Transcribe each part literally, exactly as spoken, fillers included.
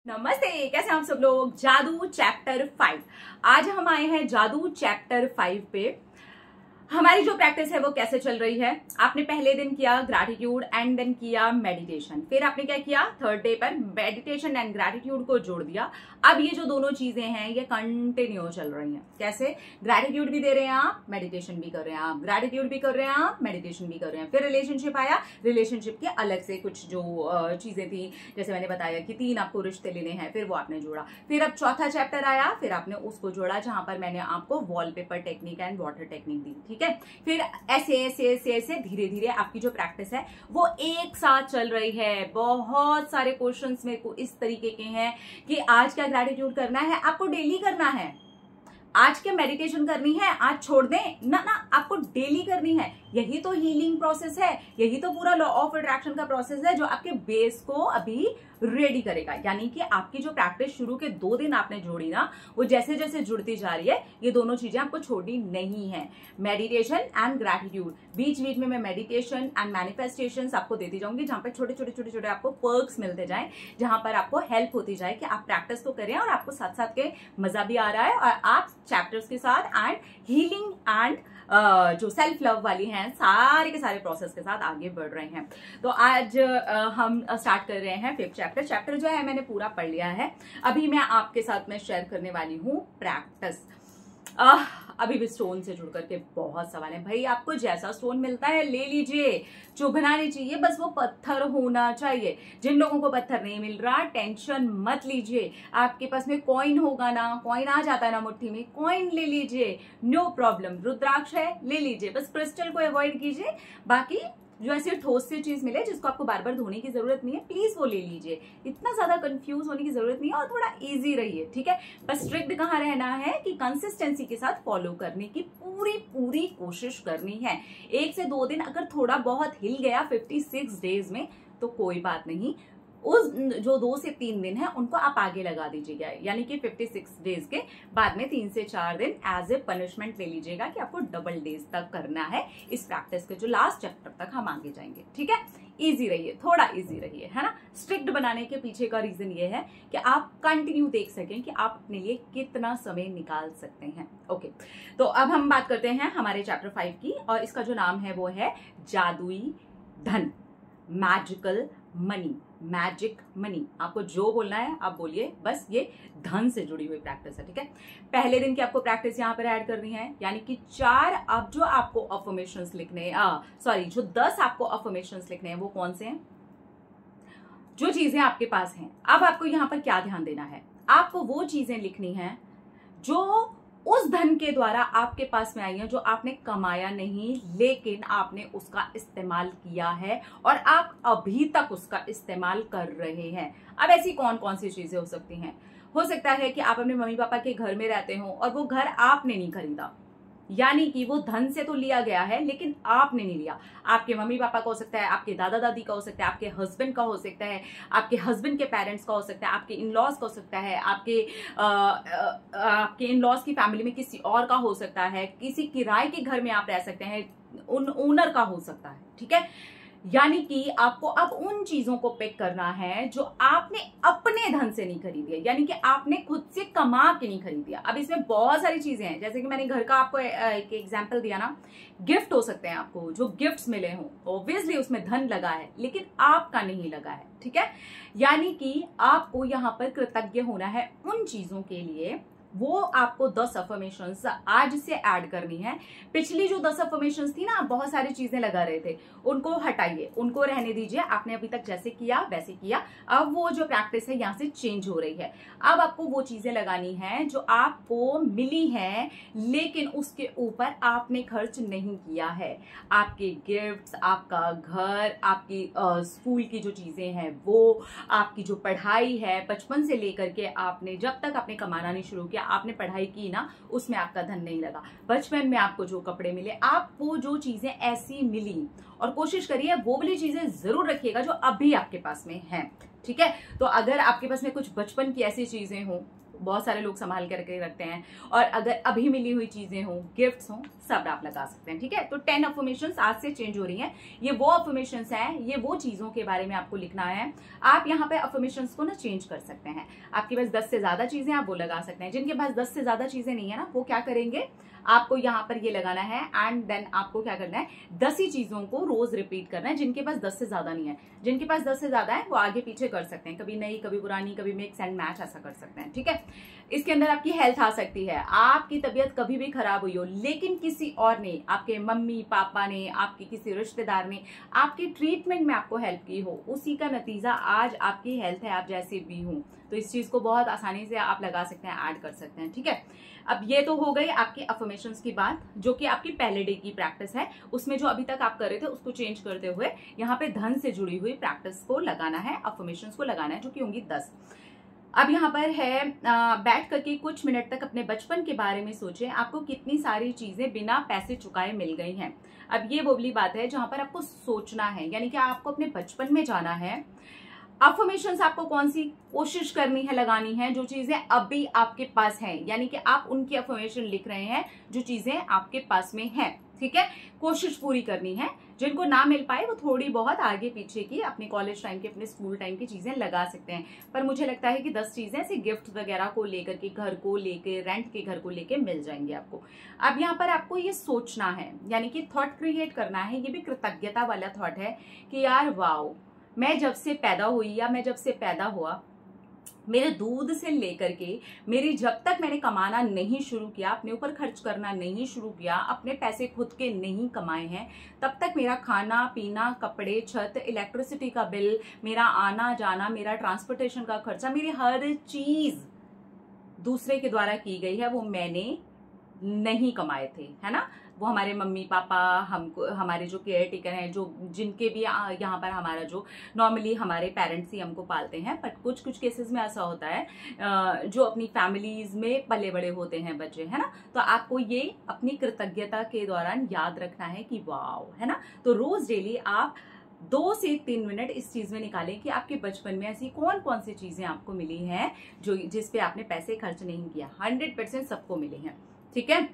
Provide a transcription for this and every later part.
नमस्ते, कैसे हैं आप सब लोग। जादू चैप्टर फाइव। आज हम आए हैं जादू चैप्टर फाइव पे। हमारी जो प्रैक्टिस है वो कैसे चल रही है। आपने पहले दिन किया ग्रैटिट्यूड एंड देन किया मेडिटेशन, फिर आपने क्या किया थर्ड डे पर मेडिटेशन एंड ग्रैटिट्यूड को जोड़ दिया। अब ये जो दोनों चीजें हैं ये कंटिन्यू चल रही हैं। कैसे? ग्रैटिट्यूड भी दे रहे हैं आप, मेडिटेशन भी कर रहे हैं आप, ग्रैटिट्यूड भी कर रहे हैं आप, मेडिटेशन भी कर रहे हैं। फिर रिलेशनशिप आया, रिलेशनशिप के अलग से कुछ जो चीजें थी, जैसे मैंने बताया कि तीन आपको रिश्ते लेने हैं, फिर वो आपने जोड़ा। फिर अब चौथा चैप्टर आया, फिर आपने उसको जोड़ा जहां पर मैंने आपको wallpaper technique and water technique दी। ठीक है, फिर ऐसे ऐसे ऐसे ऐसे धीरे धीरे आपकी जो प्रैक्टिस है वो एक साथ चल रही है। बहुत सारे क्वेश्चंस मेरे को इस तरीके के हैं कि आज क्या ग्रैटिट्यूड करना है, आपको डेली करना है। आज क्या मेडिटेशन करनी है, आज छोड़ दें ना, ना आपको डेली करनी है। यही तो हीलिंग प्रोसेस है, यही तो पूरा लॉ ऑफ अट्रैक्शन का प्रोसेस है जो आपके बेस को अभी रेडी करेगा। यानी कि आपकी जो प्रैक्टिस शुरू के दो दिन आपने जोड़ी ना, वो जैसे जैसे जुड़ती जा रही है, ये दोनों चीजें आपको छोड़नी नहीं है। मेडिटेशन एंड ग्रैटिट्यूड, बीच बीच में मैं मेडिटेशन एंड मैनिफेस्टेशन आपको देती जाऊंगी, जहां पर छोटे छोटे छोटे छोटे आपको पर्क्स मिलते जाए, जहां पर आपको हेल्प होती जाए कि आप प्रैक्टिस तो करें और आपको साथ साथ के मजा भी आ रहा है और आप चैप्टर्स के साथ एंड हीलिंग एंड Uh, जो सेल्फ लव वाली हैं सारे के सारे प्रोसेस के साथ आगे बढ़ रहे हैं। तो आज uh, हम स्टार्ट कर रहे हैं फिफ्थ चैप्टर। चैप्टर जो है मैंने पूरा पढ़ लिया है। अभी मैं आपके साथ में शेयर करने वाली हूँ प्रैक्टिस। uh, अभी भी स्टोन से जुड़ करके बहुत सवाल है। भाई आपको जैसा स्टोन मिलता है ले लीजिए, चुभना नहीं चाहिए, बस वो पत्थर होना चाहिए। जिन लोगों को पत्थर नहीं मिल रहा टेंशन मत लीजिए, आपके पास में कॉइन होगा ना, कॉइन आ जाता है ना मुट्ठी में, कॉइन ले लीजिए, नो प्रॉब्लम। रुद्राक्ष है ले लीजिए, बस क्रिस्टल को अवॉइड कीजिए। बाकी जो ऐसी ठोस सी चीज मिले जिसको आपको बार बार धोने की जरूरत नहीं है, प्लीज वो ले लीजिए। इतना ज्यादा कंफ्यूज होने की जरूरत नहीं है और थोड़ा इजी रहिए। ठीक है, बस स्ट्रिक्ट कहाँ रहना है कि कंसिस्टेंसी के साथ फॉलो करने की पूरी पूरी कोशिश करनी है। एक से दो दिन अगर थोड़ा बहुत हिल गया फिफ्टी सिक्स डेज में तो कोई बात नहीं, उस जो दो से तीन दिन है उनको आप आगे लगा दीजिएगा। यानी कि फिफ्टी सिक्स डेज के बाद में तीन से चार दिन एज ए पनिशमेंट ले लीजिएगा कि आपको डबल डेज तक करना है इस प्रैक्टिस के जो लास्ट चैप्टर तक हम आगे जाएंगे। ठीक है, इजी रहिए, थोड़ा इजी रहिए, है ना। स्ट्रिक्ट बनाने के पीछे का रीजन ये है कि आप कंटिन्यू देख सकें कि आप अपने लिए कितना समय निकाल सकते हैं। ओके, तो अब हम बात करते हैं हमारे चैप्टर फाइव की, और इसका जो नाम है वो है जादुई धन, मैजिकल मनी, मैजिक मनी। आपको जो बोलना है आप बोलिए, बस ये धन से जुड़ी हुई प्रैक्टिस है। ठीक है, पहले दिन की आपको प्रैक्टिस यहाँ पर ऐड करनी है, यानी कि चार अब जो आपको अफर्मेशंस लिखने सॉरी जो दस आपको अफर्मेशंस लिखने हैं वो कौन से हैं, जो चीजें आपके पास हैं। अब आपको यहाँ पर क्या ध्यान देना है, आपको वो चीजें लिखनी है जो उस धन के द्वारा आपके पास में आई है, जो आपने कमाया नहीं लेकिन आपने उसका इस्तेमाल किया है और आप अभी तक उसका इस्तेमाल कर रहे हैं। अब ऐसी कौन कौन सी चीजें हो सकती हैं? हो सकता है कि आप अपने मम्मी पापा के घर में रहते हो और वो घर आपने नहीं खरीदा, यानी कि वो धन से तो लिया गया है लेकिन आपने नहीं लिया। आपके मम्मी पापा का हो सकता है, आपके दादा दादी का हो सकता है, आपके हस्बैंड का हो सकता है, आपके हस्बैंड के पेरेंट्स का हो सकता है, आपके इन लॉज का हो सकता है, आपके आ, आ, आपके इन लॉज की फैमिली में किसी और का हो सकता है, किसी किराए के घर में आप रह सकते हैं, उन ओनर का हो सकता है। ठीक है, यानी कि आपको अब उन चीजों को पिक करना है जो आपने अपने धन से नहीं खरीदी है, यानी कि आपने खुद से कमा के नहीं खरीदी है। अब इसमें बहुत सारी चीजें हैं, जैसे कि मैंने घर का आपको एक एग्जांपल दिया ना, गिफ्ट हो सकते हैं आपको, जो गिफ्ट्स मिले हों, ऑब्वियसली उसमें धन लगा है लेकिन आपका नहीं लगा है। ठीक है, यानी कि आपको यहाँ पर कृतज्ञ होना है उन चीजों के लिए। वो आपको दस अफर्मेशंस आज से ऐड करनी है। पिछली जो दस अफर्मेशंस थी ना, बहुत सारी चीजें लगा रहे थे, उनको हटाइए, उनको रहने दीजिए। आपने अभी तक जैसे किया वैसे किया। अब वो जो प्रैक्टिस है यहाँ से चेंज हो रही है। अब आपको वो चीजें लगानी है जो आपको मिली है लेकिन उसके ऊपर आपने खर्च नहीं किया है। आपके गिफ्ट्स, आपका घर, आपकी स्कूल की जो चीजें हैं वो, आपकी जो पढ़ाई है बचपन से लेकर के आपने जब तक आपने कमाना नहीं शुरू किया, आपने पढ़ाई की ना, उसमें आपका धन नहीं लगा। बचपन में आपको जो कपड़े मिले, आपको जो चीजें ऐसी मिली, और कोशिश करिए वो वाली चीजें जरूर रखिएगा जो अभी आपके पास में हैं। ठीक है, तो अगर आपके पास में कुछ बचपन की ऐसी चीजें हो, बहुत सारे लोग संभाल के रखे रखते हैं, और अगर अभी मिली हुई चीजें हों, गिफ्ट्स हों, सब आप लगा सकते हैं। ठीक है, तो टेन अफर्मेशंस आज से चेंज हो रही हैं। ये वो अफर्मेशंस हैं, ये वो चीजों के बारे में आपको लिखना है। आप यहाँ पे अफर्मेशंस को ना चेंज कर सकते हैं। आपके पास दस से ज्यादा चीजें आप वो लगा सकते हैं। जिनके पास दस से ज्यादा चीजें नहीं है ना, वो क्या करेंगे, आपको यहाँ पर ये लगाना है एंड देन आपको क्या करना है, दस ही चीजों को रोज रिपीट करना है। जिनके पास दस से ज्यादा नहीं है, जिनके पास दस से ज्यादा है वो आगे पीछे कर सकते हैं, कभी नई कभी पुरानी, कभी मिक्स एंड मैच, ऐसा कर सकते हैं। ठीक है, इसके अंदर आपकी हेल्थ आ सकती है। आपकी तबीयत कभी भी खराब हुई हो, लेकिन किसी और ने, आपके मम्मी पापा ने, आपके किसी रिश्तेदार ने आपके ट्रीटमेंट में आपको हेल्प की हो, उसी का नतीजा आज आपकी हेल्थ है, आप जैसे भी हो। तो इस चीज को बहुत आसानी से आप लगा सकते हैं, ऐड कर सकते हैं। ठीक है, अब ये तो हो गई आपकी अफर्मेशंस की बात, जो कि आपकी पहले डे की प्रैक्टिस है। उसमें जो अभी तक आप कर रहे थे उसको चेंज करते हुए यहाँ पे धन से जुड़ी हुई प्रैक्टिस को लगाना है, अफर्मेशंस को लगाना है, जो कि होंगी दस। अब यहाँ पर है बैठ करके कुछ मिनट तक अपने बचपन के बारे में सोचें, आपको कितनी सारी चीजें बिना पैसे चुकाए मिल गई हैं। अब ये वो वाली बात है जहां पर आपको सोचना है, यानी कि आपको अपने बचपन में जाना है। अफर्मेशंस आपको कौन सी कोशिश करनी है, लगानी है, जो चीजें अभी आपके पास हैं, यानी कि आप उनकी अफर्मेशन लिख रहे हैं जो चीजें आपके पास में हैं। ठीक है, कोशिश पूरी करनी है। जिनको ना मिल पाए वो थोड़ी बहुत आगे पीछे की अपने कॉलेज टाइम की, अपने स्कूल टाइम की चीजें लगा सकते हैं। पर मुझे लगता है कि दस चीजें ऐसे गिफ्ट वगैरह को लेकर के, घर को लेके, रेंट के घर को लेके मिल जाएंगे आपको। अब यहाँ पर आपको ये सोचना है, यानी कि थॉट क्रिएट करना है। ये भी कृतज्ञता वाला थॉट है कि यार वाओ, मैं जब से पैदा हुई या मैं जब से पैदा हुआ, मेरे दूध से लेकर के मेरी, जब तक मैंने कमाना नहीं शुरू किया, अपने ऊपर खर्च करना नहीं शुरू किया, अपने पैसे खुद के नहीं कमाए हैं, तब तक मेरा खाना पीना, कपड़े, छत, इलेक्ट्रिसिटी का बिल, मेरा आना जाना, मेरा ट्रांसपोर्टेशन का खर्चा, मेरी हर चीज दूसरे के द्वारा की गई है। वो मैंने नहीं कमाए थे, है ना। वो हमारे मम्मी पापा, हमको, हमारे जो केयर टेकर हैं, जो जिनके भी यहाँ पर हमारा जो नॉर्मली हमारे पेरेंट्स ही हमको पालते हैं। बट कुछ कुछ केसेस में ऐसा होता है जो अपनी फैमिलीज में पले बड़े होते हैं बच्चे, है ना। तो आपको ये अपनी कृतज्ञता के दौरान याद रखना है कि वाओ, है ना। तो रोज डेली आप दो से तीन मिनट इस चीज में निकालें कि आपके बचपन में ऐसी कौन कौन सी चीजें आपको मिली हैं जो जिस पे आपने पैसे खर्च नहीं किया। हंड्रेड परसेंट सबको मिले हैं। ठीक है,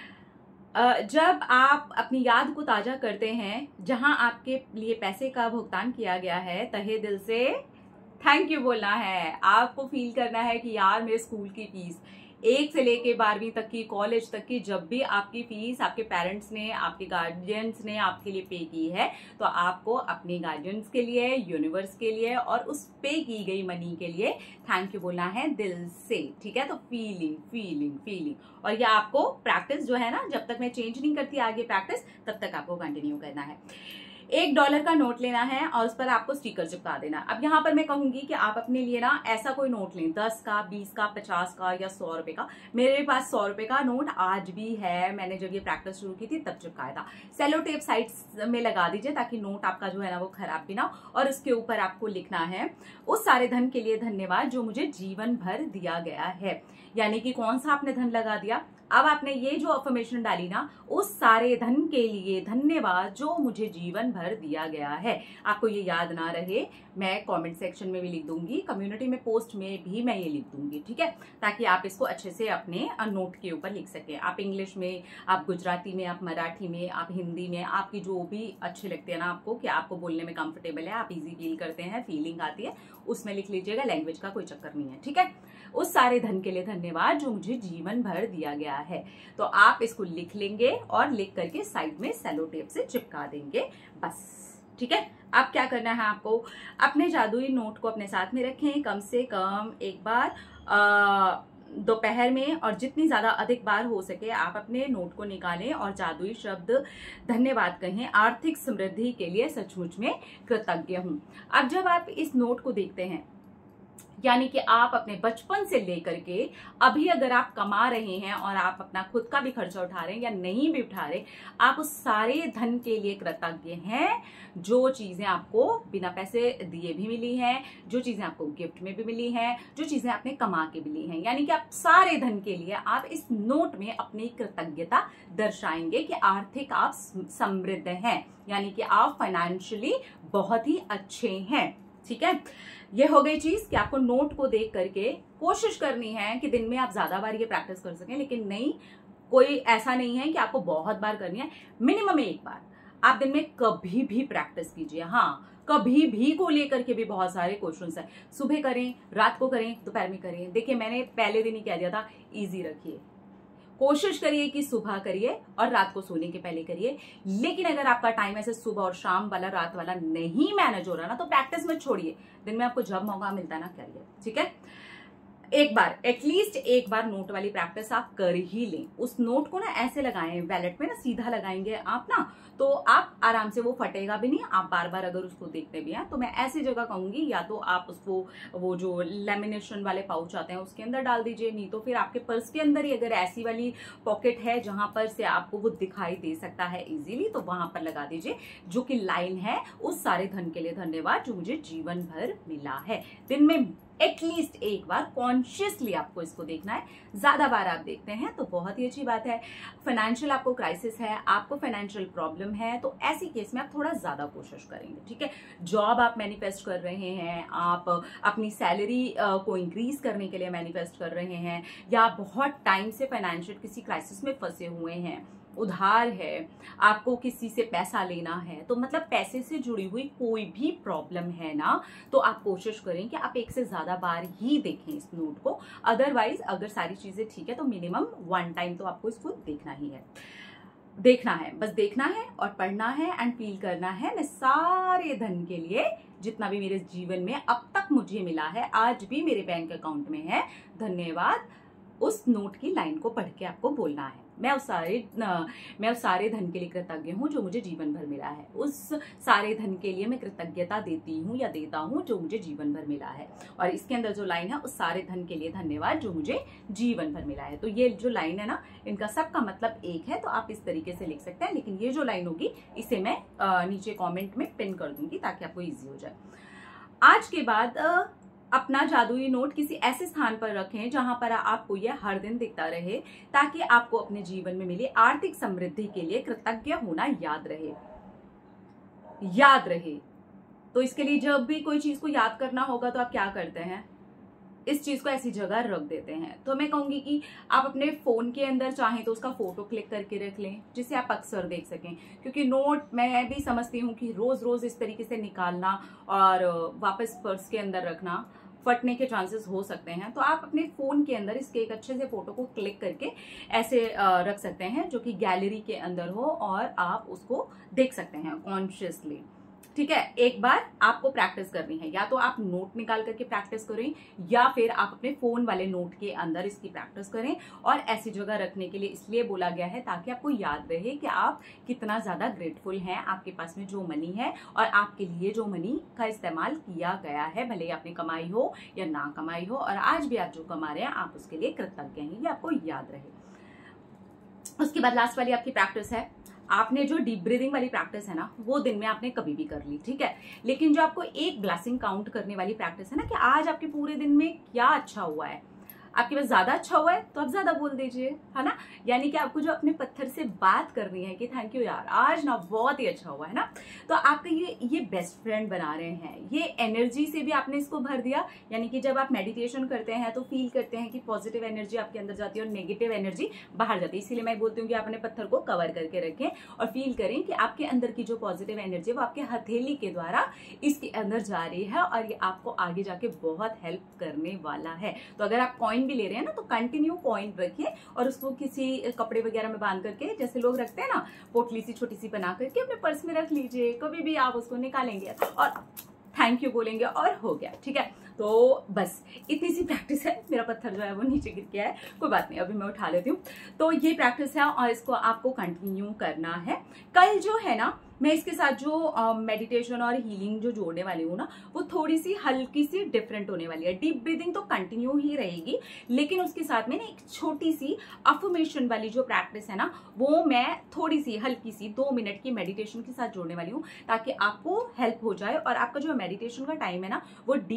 जब आप अपनी याद को ताजा करते हैं, जहां आपके लिए पैसे का भुगतान किया गया है, तहे दिल से थैंक यू बोलना है। आपको फील करना है कि यार मेरे स्कूल की फीस, एक से लेके बारहवीं तक की, कॉलेज तक की, जब भी आपकी फीस आपके पेरेंट्स ने, आपके गार्जियंस ने आपके लिए पे की है, तो आपको अपने गार्जियंस के लिए, यूनिवर्स के लिए और उस पे की गई मनी के लिए थैंक यू बोलना है दिल से। ठीक है, तो फीलिंग फीलिंग फीलिंग और ये आपको प्रैक्टिस जो है ना, जब तक मैं चेंज नहीं करती आगे प्रैक्टिस, तब तक आपको कंटिन्यू करना है। एक डॉलर का नोट लेना है और उस पर आपको स्टिकर चिपका देना। अब यहाँ पर मैं कहूंगी कि आप अपने लिए ना ऐसा कोई नोट लें, दस का, बीस का, पचास का या सौ रुपए का। मेरे पास सौ रुपए का नोट आज भी है, मैंने जब ये प्रैक्टिस शुरू की थी तब चिपकाया था। सेलो टेप साइड्स में लगा दीजिए ताकि नोट आपका जो है ना वो खराब भी ना हो। और उसके ऊपर आपको लिखना है, उस सारे धन के लिए धन्यवाद जो मुझे जीवन भर दिया गया है। यानी कि कौन सा आपने धन लगा दिया। अब आपने ये जो अफर्मेशन डाली ना, उस सारे धन के लिए धन्यवाद जो मुझे जीवन भर दिया गया है। आपको ये याद ना रहे, मैं कमेंट सेक्शन में भी लिख दूंगी, कम्युनिटी में पोस्ट में भी मैं ये लिख दूंगी। ठीक है, ताकि आप इसको अच्छे से अपने नोट के ऊपर लिख सकें। आप इंग्लिश में, आप गुजराती में, आप मराठी में, आप हिंदी में, आपकी जो भी अच्छे लगते हैं ना आपको, कि आपको बोलने में कंफर्टेबल है, आप इजी फील करते हैं, फीलिंग आती है, उसमें लिख लीजिएगा। लैंग्वेज का कोई चक्कर नहीं है। ठीक है, उस सारे धन के लिए धन्यवाद जो मुझे जीवन भर दिया गया है। तो आप इसको लिख लेंगे और लिख करके साइड में सेलो टेप से चिपका देंगे, बस। ठीक है, अब क्या करना है आपको, अपने जादुई नोट को अपने साथ में रखें। कम से कम एक बार दोपहर में, और जितनी ज्यादा अधिक बार हो सके आप अपने नोट को निकालें और जादुई शब्द धन्यवाद कहें। आर्थिक समृद्धि के लिए सचमुच में कृतज्ञ हूं। अब जब आप इस नोट को देखते हैं, यानी कि आप अपने बचपन से लेकर के अभी अगर आप कमा रहे हैं और आप अपना खुद का भी खर्चा उठा रहे हैं या नहीं भी उठा रहे, आप उस सारे धन के लिए कृतज्ञ हैं जो चीजें आपको बिना पैसे दिए भी मिली हैं, जो चीजें आपको गिफ्ट में भी मिली हैं, जो चीजें आपने कमा के मिली हैं। यानी कि आप सारे धन के लिए आप इस नोट में अपनी कृतज्ञता दर्शाएंगे कि आर्थिक आप समृद्ध हैं, यानी कि आप फाइनेंशियली बहुत ही अच्छे हैं। ठीक है, ये हो गई चीज कि आपको नोट को देख करके कोशिश करनी है कि दिन में आप ज्यादा बार ये प्रैक्टिस कर सकें, लेकिन नहीं, कोई ऐसा नहीं है कि आपको बहुत बार करनी है, मिनिमम एक बार आप दिन में कभी भी प्रैक्टिस कीजिए। हाँ, कभी भी को लेकर के भी बहुत सारे क्वेश्चंस है, सुबह करें, रात को करें, दोपहर में करें। देखिए मैंने पहले दिन ही कह दिया था, इजी रखिए, कोशिश करिए कि सुबह करिए और रात को सोने के पहले करिए। लेकिन अगर आपका टाइम ऐसे सुबह और शाम वाला, रात वाला नहीं मैनेज हो रहा ना, तो प्रैक्टिस मत छोड़िए, दिन में आपको जब मौका मिलता है ना करिए। ठीक है, एक बार एटलीस्ट एक बार नोट वाली प्रैक्टिस आप कर ही लें। उस नोट को ना ऐसे लगाएं, वैलेट में ना सीधा लगाएंगे आप ना, तो आप आराम से, वो फटेगा भी नहीं। आप बार बार अगर उसको देखते भी हैं तो मैं ऐसी जगह कहूंगी, या तो आप उसको वो जो लेमिनेशन वाले पाउच आते हैं उसके अंदर डाल दीजिए, नहीं तो फिर आपके पर्स के अंदर ही अगर ऐसी वाली पॉकेट है जहां पर से आपको वो दिखाई दे सकता है इजीली, तो वहां पर लगा दीजिए, जो कि लाइन है, उस सारे धन के लिए धन्यवाद जो मुझे जीवन भर मिला है। दिन में एटलीस्ट एक बार कॉन्शियसली आपको इसको देखना है। ज्यादा बार आप देखते हैं तो बहुत ही अच्छी बात है। फाइनेंशियल आपको क्राइसिस है, आपको फाइनेंशियल प्रॉब्लम है, तो ऐसी केस में आप थोड़ा ज्यादा कोशिश करेंगे। ठीक है, जॉब आप मैनिफेस्ट कर रहे हैं, आप अपनी सैलरी को इंक्रीज करने के लिए मैनिफेस्ट कर रहे हैं, या बहुत टाइम से फाइनेंशियल किसी क्राइसिस में फंसे हुए हैं, उधार है, आपको किसी से पैसा लेना है, तो मतलब पैसे से जुड़ी हुई कोई भी प्रॉब्लम है ना, तो आप कोशिश करें कि आप एक से ज्यादा बार ही देखें इस नोट को। अदरवाइज अगर सारी चीजें ठीक है तो मिनिमम वन टाइम तो आपको इसको देखना ही है, देखना है, बस देखना है और पढ़ना है एंड फील करना है। मैं सारे धन के लिए, जितना भी मेरे जीवन में अब तक मुझे मिला है, आज भी मेरे बैंक अकाउंट में है, धन्यवाद, उस नोट की लाइन को पढ़ के आपको बोलना है। मैं उस सारे मैं उस सारे धन के लिए कृतज्ञ हूँ जो मुझे जीवन भर मिला है। उस सारे धन के लिए मैं कृतज्ञता देती हूँ या देता हूँ जो मुझे जीवन भर मिला है। और इसके अंदर जो लाइन है, उस सारे धन के लिए धन्यवाद जो मुझे जीवन भर मिला है। तो ये जो लाइन है ना, इनका सबका मतलब एक है, तो आप इस तरीके से लिख सकते हैं। लेकिन ये जो लाइन होगी इसे मैं नीचे कॉमेंट में पिन कर दूंगी ताकि आपको ईजी हो जाए। आज के बाद अपना जादुई नोट किसी ऐसे स्थान पर रखें जहां पर आपको यह हर दिन दिखता रहे, ताकि आपको अपने जीवन में मिली आर्थिक समृद्धि के लिए कृतज्ञ होना याद रहे। याद रहे तो इसके लिए जब भी कोई चीज को याद करना होगा तो आप क्या करते हैं, इस चीज को ऐसी जगह रख देते हैं। तो मैं कहूंगी कि आप अपने फोन के अंदर चाहें तो उसका फोटो क्लिक करके रख लें, जिसे आप अक्सर देख सकें। क्योंकि नोट मैं भी समझती हूँ कि रोज रोज इस तरीके से निकालना और वापस पर्स के अंदर रखना, फटने के चांसेस हो सकते हैं। तो आप अपने फोन के अंदर इसके एक अच्छे से फोटो को क्लिक करके ऐसे रख सकते हैं, जो कि गैलरी के अंदर हो और आप उसको देख सकते हैं कॉन्शियसली। ठीक है, एक बार आपको प्रैक्टिस करनी है, या तो आप नोट निकाल करके प्रैक्टिस करें, या फिर आप अपने फोन वाले नोट के अंदर इसकी प्रैक्टिस करें। और ऐसी जगह रखने के लिए इसलिए बोला गया है ताकि आपको याद रहे कि आप कितना ज्यादा ग्रेटफुल हैं आपके पास में जो मनी है, और आपके लिए जो मनी का इस्तेमाल किया गया है, भले ही आपने कमाई हो या ना कमाई हो, और आज भी आप जो कमा रहे हैं आप उसके लिए कृतज्ञ हैं, ये आपको याद रहे। उसके बाद लास्ट वाली आपकी प्रैक्टिस है, आपने जो डीप ब्रीदिंग वाली प्रैक्टिस है ना, वो दिन में आपने कभी भी कर ली, ठीक है। लेकिन जो आपको एक ब्लेसिंग काउंट करने वाली प्रैक्टिस है ना, कि आज आपके पूरे दिन में क्या अच्छा हुआ है, आपके पास ज्यादा अच्छा हुआ है तो आप ज्यादा बोल दीजिए, है ना। यानी कि आपको जो अपने पत्थर से बात करनी है कि थैंक यू यार, आज ना बहुत ही अच्छा हुआ है ना, तो आपका ये ये बेस्ट फ्रेंड बना रहे हैं। ये एनर्जी से भी आपने इसको भर दिया, यानी कि जब आप मेडिटेशन करते हैं तो फील करते हैं कि पॉजिटिव एनर्जी आपके अंदर जाती है और नेगेटिव एनर्जी बाहर जाती है। इसीलिए मैं बोलती हूँ कि आप अपने पत्थर को कवर करके रखें और फील करें कि आपके अंदर की जो पॉजिटिव एनर्जी है वो आपके हथेली के द्वारा इसके अंदर जा रही है, और ये आपको आगे जाके बहुत हेल्प करने वाला है। तो अगर आप कॉइन भी ले रहे हैं ना, तो कंटिन्यू कॉइन रखिए और उसको किसी कपड़े वगैरह में बांध करके, जैसे लोग रखते हैं ना, पोटली सी छोटी सी बना करके अपने पर्स में रख लीजिए। कभी भी आप उसको निकालेंगे और थैंक यू बोलेंगे और हो गया, ठीक है। तो बस इतनी सी प्रैक्टिस है। मेरा पत्थर जो है वो नीचे गिर गया है, कोई बात नहीं, अभी मैं उठा लेती हूँ। तो ये प्रैक्टिस है और इसको आपको कंटिन्यू करना है। कल जो है ना, मैं इसके साथ जो मेडिटेशन और हीलिंग जो जोड़ने वाली हूँ ना, वो थोड़ी सी हल्की सी डिफरेंट होने वाली है। डीप ब्रीदिंग तो कंटिन्यू ही रहेगी, लेकिन उसके साथ में ना एक छोटी सी अफर्मेशन वाली जो प्रैक्टिस है ना, वो मैं थोड़ी सी हल्की सी दो मिनट की मेडिटेशन के साथ जोड़ने वाली हूँ, ताकि आपको हेल्प हो जाए और आपका जो मेडिटेशन का टाइम है ना, वो डीप ब्रीदिंग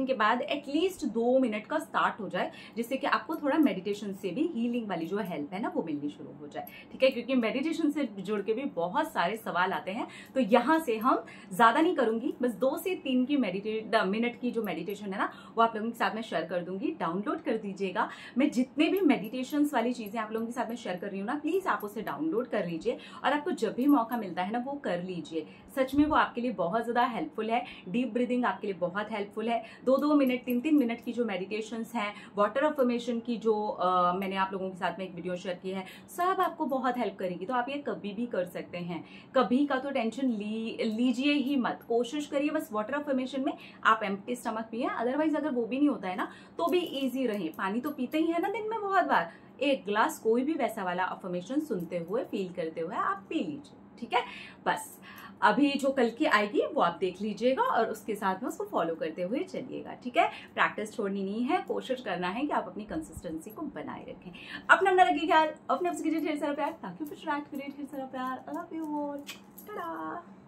ब्रीदिंग के बाद एटलीस्ट दो मिनट का स्टार्ट हो जाए, जिससे कि आपको थोड़ा मेडिटेशन से भी हीलिंग वाली जो हेल्प है ना वो मिलनी शुरू हो जाए। ठीक है, क्योंकि मेडिटेशन से जुड़ के भी बहुत सारे सवाल आते हैं। तो यहाँ से हम ज्यादा नहीं करूंगी, बस दो से तीन की मेडिटेट मिनट की जो मेडिटेशन है ना वो आप लोगों के साथ में शेयर कर दूंगी। डाउनलोड कर दीजिएगा। मैं जितने भी मेडिटेशन वाली चीजें आप लोगों के साथ में शेयर कर रही हूँ ना, प्लीज आप उसे डाउनलोड कर लीजिए और आपको जब भी मौका मिलता है ना वो कर लीजिए। सच में वो आपके लिए बहुत ज्यादा हेल्पफुल है। डीप ब्रीदिंग आपके लिए बहुत हेल्पफुल है। दो दो मिनट तीन तीन मिनट की जो मेडिटेशंस हैं, वाटर अफर्मेशन की जो आ, मैंने आप लोगों के साथ में एक वीडियो शेयर की है, सब आपको बहुत हेल्प करेगी। तो आप ये कभी भी कर सकते हैं। कभी का तो टेंशन ली लीजिए ही मत। कोशिश करिए बस वाटर अफर्मेशन में आप एम्प्टी स्टमक पिए। अदरवाइज अगर वो भी नहीं होता है ना तो भी इजी रहे। पानी तो पीते ही है ना दिन में बहुत बार, एक ग्लास कोई भी वैसा वाला अफर्मेशन सुनते हुए फील करते हुए आप पी लीजिए। ठीक है, बस अभी जो कल की आएगी वो आप देख लीजिएगा और उसके साथ में उसको फॉलो करते हुए चलिएगा। ठीक है, प्रैक्टिस छोड़नी नहीं है, कोशिश करना है कि आप अपनी कंसिस्टेंसी को बनाए रखें। अपना अंदर रखिए ख्याल, अपने आपसे कीजिए ढेर सारा प्यार, ताकि कुछ रात करिए ढेर सारा प्यार। I love you all, Tata.